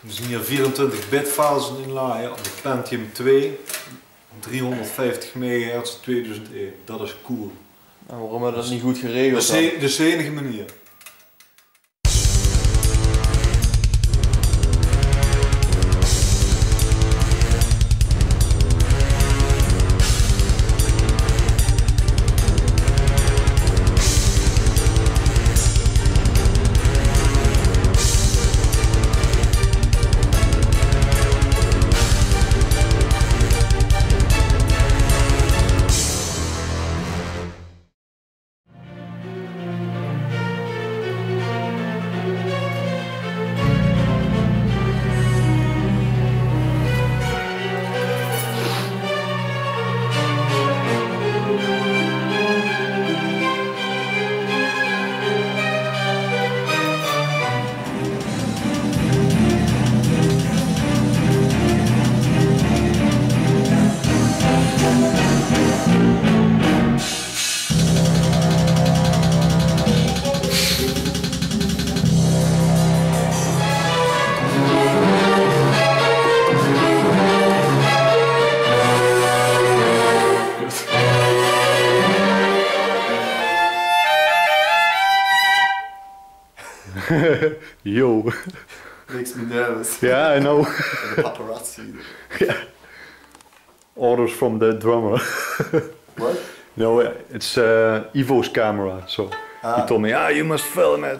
We zien hier 24 bit files inlaaien op de Pentium 2, 350 MHz 2001. Dat is cool. En waarom hebben we dat niet goed geregeld? Dat is de enige manier. Yo. Makes me nervous. Yeah, I know. The paparazzi. Yeah. Orders from the drummer. What? No, it's Ivo's camera, so he told me, you must film it.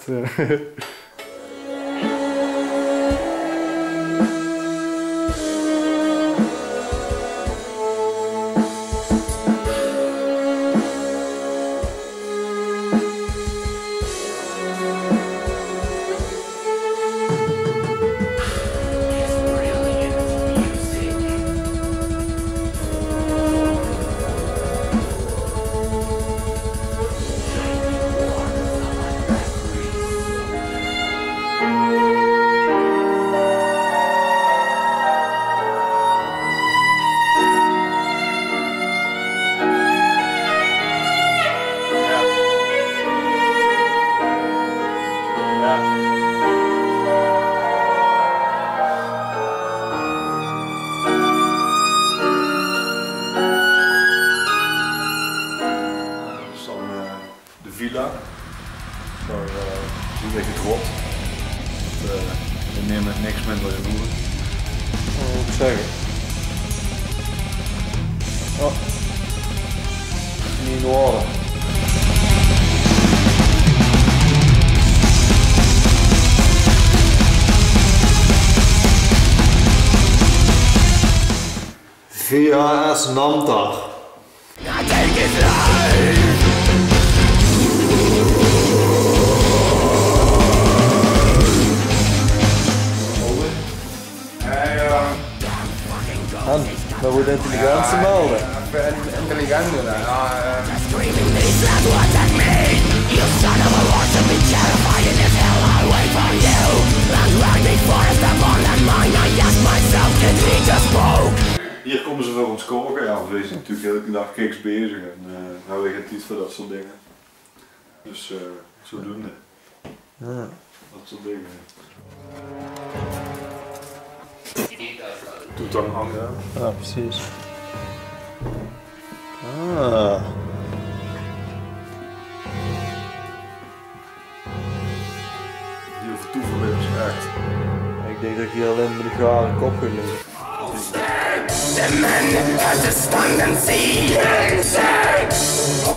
Villa. Daar zie je het rot. We nemen niks minder genoegen. Wat moet ik zeggen? Oh. Niet in orde. VHS Namtar. Dat wordt intelligentie melden. Intelligent doen, Hier komen ze voor ons koken. Ja, we zijn natuurlijk elke dag kiks bezig en we hebben geen tijd voor dat soort dingen. Dus zodoende. Ja. Dat soort dingen. Doet dan hangen. Ja, precies. Ah. Die overtoeven is echt. Ik denk dat ik hier alleen met de gare kop ga liggen. The man has a stand and see and say.